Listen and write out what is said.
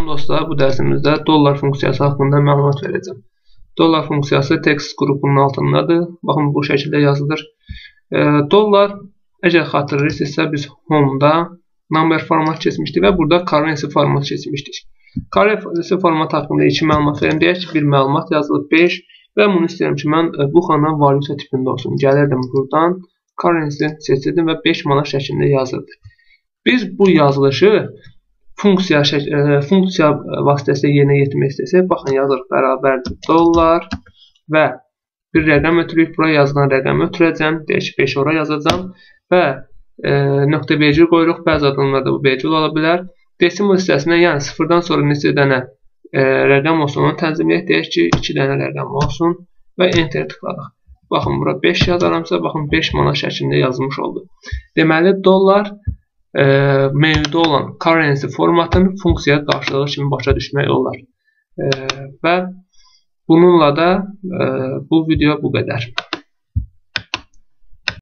Salam dostlar, bu dərsimizdə dollar funksiyası haqqında məlumat verəcəm. Dollar funksiyası text qrupunun altındadır. Baxın, bu şəkildə yazılır. Dollar, əgər xatırlayırsınızsa, biz home'da number format keçmişdik və burada currency format keçmişdik. Currency format haqqında 2 məlumat verim. Deyək ki, bir məlumat yazılıb 5 və bunu istəyirəm ki, mən bu xananın valyuta tipində olsun. Gəlirdim buradan, currency seçirdim və 5 manat şəklində yazırdı. Biz bu yazılışı funksiya vasitəsilə yerinə yetirmək istəsək, baxın, yazırıq bərabərdir dollar və bir rəqəm ötürük. Buraya yazılan rəqəmi ötürəcəm. Deyək ki, 5 ora yazacam və nöqtə vergül qoyuruq. Bəzi adamlarda bu vergül ola bilər. Desimal hissəsinə, yəni sıfırdan sonra neçə dənə rəqəm olsun, onu tənzimləyək. Deyək ki, 2 dənə rəqəm olsun və enter tıkladıq. Baxın, bura 5 yazaramsa, baxın, 5 manat şəklində yazılmış oldu. Deməli, dollar mövcud olan currency formatını funksiyaya qarşılığı kimi başa düşmək olar. Və bununla da bu video bu qədər.